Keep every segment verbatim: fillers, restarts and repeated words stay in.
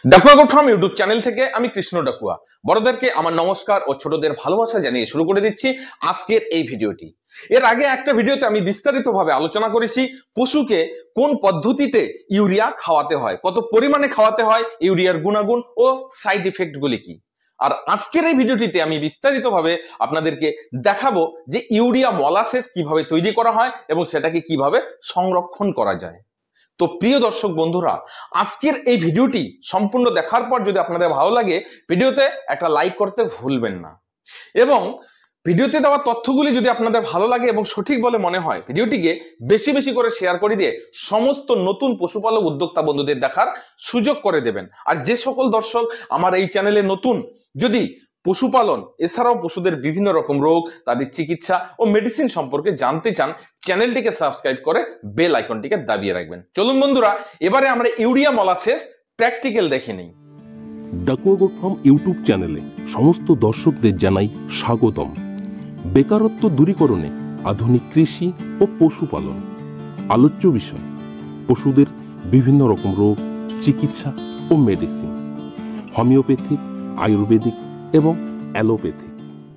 Dakua গোঠাম YouTube channel থেকে আমি কৃষ্ণ ডাকুয়া বড়দেরকে আমার নমস্কার ও ছোটদের ভালোবাসা জানিয়ে শুরু করে দিচ্ছি আজকের এই ভিডিওটি। এর আগে একটা ভিডিওতে আমি বিস্তারিতভাবে আলোচনা করেছি পশুকে কোন পদ্ধতিতে ইউরিয়া খাওয়াতে হয়, কত পরিমাণে খাওয়াতে হয়, ইউরিয়ার গুণাগুণ ও সাইড ইফেক্ট গুলি কি। আর আজকের এই ভিডিওটিতে আমি বিস্তারিতভাবে আপনাদেরকে দেখাবো যে ইউরিয়া মলাসেস কিভাবে তৈরি করা হয় এবং সেটাকে কিভাবে সংরক্ষণ করা যায়। তো প্রিয় দর্শক বন্ধুরা, আজকের এই ভিডিওটি সম্পূর্ণ দেখার পর যদি আপনাদের ভালো লাগে ভিডিওতে একটা লাইক করতে ভুলবেন না, এবং ভিডিওতে দেওয়া তথ্যগুলি যদি আপনাদের ভালো লাগে এবং সঠিক বলে মনে হয় ভিডিওটিকে বেশি বেশি করে শেয়ার করে দিয়ে সমস্ত নতুন পশুপালক উদ্যোক্তা বন্ধুদের দেখার সুযোগ করে দেবেন। আর যে সকল দর্শক আমার এই চ্যানেলে নতুন, যদি পশুপালন এছাড়াও পশুদের বিভিন্ন রকম রোগ, তাদের চিকিৎসা ও মেডিসিন সম্পর্কে জানতে চান, চ্যানেলটিকে সাবস্ক্রাইব করে বেল আইকনটিকে দাবিয়ে রাখবেন। চলুন বন্ধুরা, এবারে আমরা ইউরিয়া মলাসেস প্র্যাকটিক্যাল দেখে নিই। ডাকুয়া গোট ফার্ম ইউটিউব চ্যানেলে সমস্ত দর্শকদের জানাই স্বাগতম। বেকারত্ব দূরীকরণে আধুনিক কৃষি ও পশুপালন আলোচ্য বিষয়। পশুদের বিভিন্ন রকম রোগ, চিকিৎসা ও মেডিসিন, হোমিওপ্যাথিক, আয়ুর্বেদিক এবং অ্যালোপ্যাথিক।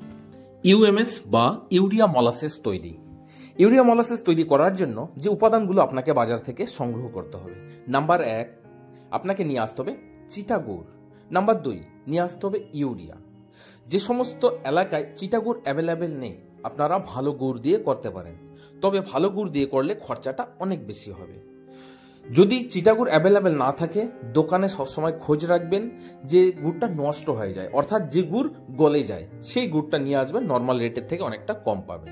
ইউএমএস বা ইউরিয়া মলাসেস তৈরি। ইউরিয়া মলাসেস তৈরি করার জন্য যে উপাদানগুলো আপনাকে বাজার থেকে সংগ্রহ করতে হবে, নাম্বার এক, আপনাকে নিয়ে আসতে হবে চিটা গুড়। নাম্বার দুই, নিয়ে আসতে হবে ইউরিয়া। যে সমস্ত এলাকায় চিটা গুড় অ্যাভেলেবেল নেই, আপনারা ভালো গুড় দিয়ে করতে পারেন, তবে ভালো গুড় দিয়ে করলে খরচাটা অনেক বেশি হবে। যদি চিটাগুড় অ্যাভেলেবেল না থাকে, দোকানে সবসময় খোঁজ রাখবেন যে গুড়টা নষ্ট হয়ে যায়, অর্থাৎ যে গুড় গলে যায়, সেই গুড়টা নিয়ে আসবেন, নর্মাল রেটের থেকে অনেকটা কম পাবেন।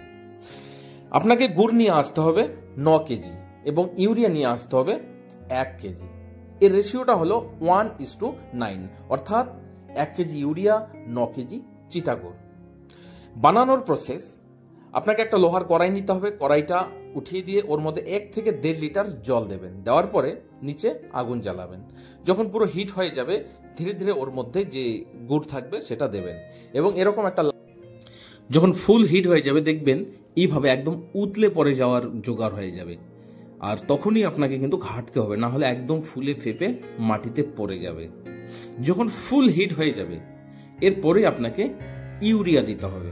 আপনাকে গুড় নিয়ে আসতে হবে ন কেজি এবং ইউরিয়া নিয়ে আসতে হবে এক কেজি। এর রেশিওটা হলো ওয়ান ইস টু নাইন, অর্থাৎ এক কেজি ইউরিয়া, ন কেজি চিটাগুড়। বানানোর প্রসেস, আপনাকে একটা লোহার কড়াই নিতে হবে। কড়াইটা উঠিয়ে দিয়ে ওর মধ্যে এক থেকে দেড় লিটার জল দেবেন। দেওয়ার পরে নিচে আগুন জ্বালাবেন। যখন পুরো হিট হয়ে যাবে, ধীরে ধীরে ওর মধ্যে যে গুড় থাকবে সেটা দেবেন, এবং এরকম একটা যখন ফুল হিট হয়ে যাবে দেখবেন এইভাবে একদম উতলে পড়ে যাওয়ার জোগাড় হয়ে যাবে। আর তখনই আপনাকে কিন্তু ঘাঁটতে হবে, না হলে একদম ফুলে ফেপে মাটিতে পড়ে যাবে। যখন ফুল হিট হয়ে যাবে, এরপরে আপনাকে ইউরিয়া দিতে হবে।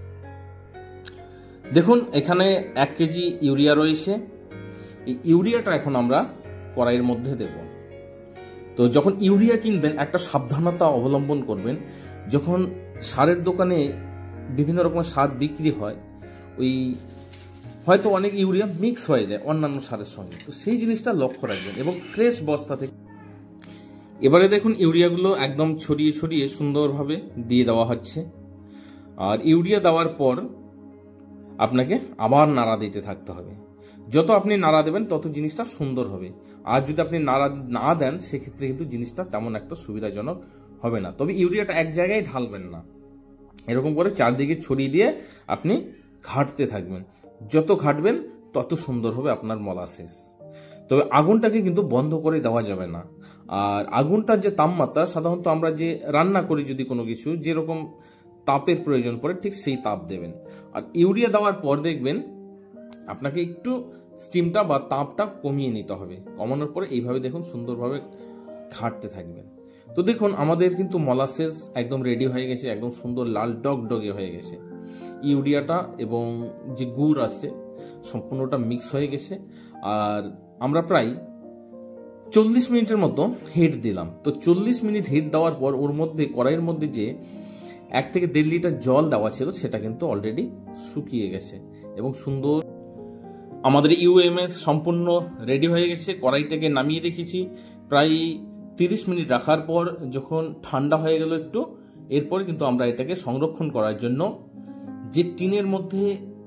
দেখুন এখানে এক কেজি ইউরিয়া রয়েছে। এই ইউরিয়াটা এখন আমরা কড়াইয়ের মধ্যে দেব। তো যখন ইউরিয়া কিনবেন একটা সাবধানতা অবলম্বন করবেন। যখন সারের দোকানে বিভিন্ন রকমের সার বিক্রি হয়, ওই হয়তো অনেক ইউরিয়া মিক্স হয়ে যায় অন্যান্য সারের সঙ্গে, তো সেই জিনিসটা লক্ষ্য রাখবেন এবং ফ্রেশ বস্তা থেকে। এবারে দেখুন ইউরিয়াগুলো একদম ছড়িয়ে ছড়িয়ে সুন্দরভাবে দিয়ে দেওয়া হচ্ছে। আর ইউরিয়া দেওয়ার পর আপনাকে আবার নাড়া দিতে থাকতে হবে। যত আপনি নাড়া দেবেন তত জিনিসটা সুন্দর হবে। আর যদি আপনি নাড়া না দেন, সেক্ষেত্রে কিন্তু জিনিসটা তেমন একটা সুবিধাজনক হবে না। তবে ইউরিয়াটা এক জায়গায় ঢালবেন না, এরকম করে চারদিকে ছড়িয়ে দিয়ে আপনি ঘাঁটতে থাকবেন। যত ঘাঁটবেন তত সুন্দর হবে আপনার মলাসেস। তবে আগুনটাকে কিন্তু বন্ধ করে দেওয়া যাবে না। আর আগুনটার যে তাপমাত্রা, সাধারণত আমরা যে রান্না করি যদি কোনো কিছু, যেরকম তাপের প্রয়োজন পড়ে ঠিক সেই তাপ দেবেন। আর ইউরিয়া দেওয়ার পর দেখবেন আপনাকে একটু স্টিমটা বা তাপটা কমিয়ে নিতে হবে। কমানোর পরে এইভাবে দেখুন সুন্দরভাবে ঘাঁটতে থাকবেন। তো দেখুন আমাদের কিন্তু মলাসেস একদম রেডি হয়ে গেছে, একদম সুন্দর লাল ডগডগে হয়ে গেছে। ইউরিয়াটা এবং যে গুড় আছে সম্পূর্ণটা মিক্স হয়ে গেছে। আর আমরা প্রায় চল্লিশ মিনিটের মতো হিট দিলাম। তো চল্লিশ মিনিট হিট দেওয়ার পর ওর মধ্যে, কড়াইয়ের মধ্যে যে এক থেকে দেড় লিটার জল দেওয়া ছিল, সেটা কিন্তু অলরেডি শুকিয়ে গেছে এবং সুন্দর আমাদের ইউএমএস সম্পূর্ণ রেডি হয়ে গেছে। কড়াইটাকে নামিয়ে রেখেছি প্রায় তিরিশ মিনিট রাখার পর, যখন ঠান্ডা হয়ে গেল একটু, এরপরে কিন্তু আমরা এটাকে সংরক্ষণ করার জন্য যে টিনের মধ্যে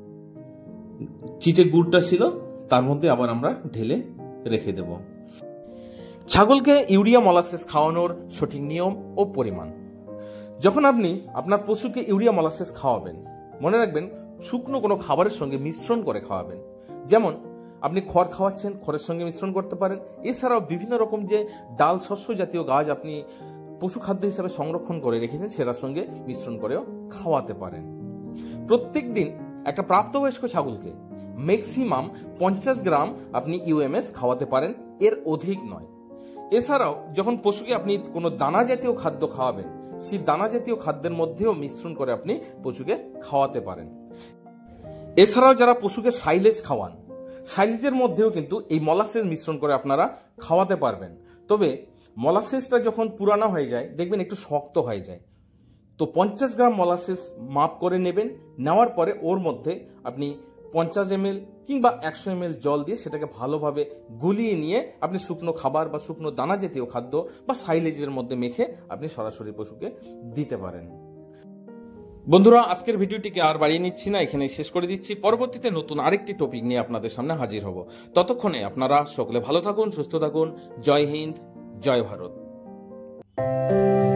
চিটে গুড়টা ছিল তার মধ্যে আবার আমরা ঢেলে রেখে দেব। ছাগলকে ইউরিয়া মলাসেস খাওয়ানোর সঠিক নিয়ম ও পরিমাণ। যখন আপনি আপনার পশুকে ইউরিয়া মলাসেস খাওয়াবেন, মনে রাখবেন শুকনো কোনো খাবারের সঙ্গে মিশ্রণ করে খাওয়াবেন। যেমন আপনি খড় খাওয়াচ্ছেন, খড়ের সঙ্গে মিশ্রণ করতে পারেন। এছাড়াও বিভিন্ন রকম যে ডাল শস্য জাতীয় গাছ আপনি পশু খাদ্য হিসাবে সংরক্ষণ করে রেখেছেন, সেটার সঙ্গে মিশ্রণ করেও খাওয়াতে পারেন। প্রত্যেক দিন একটা প্রাপ্তবয়স্ক ছাগলকে ম্যাক্সিমাম পঞ্চাশ গ্রাম আপনি ইউএমএস খাওয়াতে পারেন, এর অধিক নয়। এছাড়াও যখন পশুকে আপনি কোনো দানা জাতীয় খাদ্য খাওয়াবেন, সেই দানা জাতীয় খাদ্যের মধ্যেও মিশ্রণ করে আপনি পশুকে খাওয়াতে পারেন। এছাড়াও যারা পশুকে সাইলেজ খাওয়ান, সাইলেজের মধ্যেও কিন্তু এই মলাসেস মিশ্রণ করে আপনারা খাওয়াতে পারবেন। তবে মলাসেসটা যখন পুরানো হয়ে যায় দেখবেন একটু শক্ত হয়ে যায়, তো পঞ্চাশ গ্রাম মলাসেস মাপ করে নেবেন। নেওয়ার পরে ওর মধ্যে আপনি পঞ্চাশ এম এল কিংবা একশো এম এল জল দিয়ে সেটাকে ভালোভাবে গুলিয়ে নিয়ে আপনি শুকনো খাবার বা শুকনো দানা জাতীয় খাদ্য বা সাইলেজের মধ্যে মেখে আপনি সরাসরি পশুকে দিতে পারেন। বন্ধুরা, আজকের ভিডিওটিকে আর বাড়িয়ে নিচ্ছি না, এখানে শেষ করে দিচ্ছি। পরবর্তীতে নতুন আরেকটি টপিক নিয়ে আপনাদের সামনে হাজির হব। ততক্ষণে আপনারা সকলে ভালো থাকুন, সুস্থ থাকুন। জয় হিন্দ, জয় ভারত।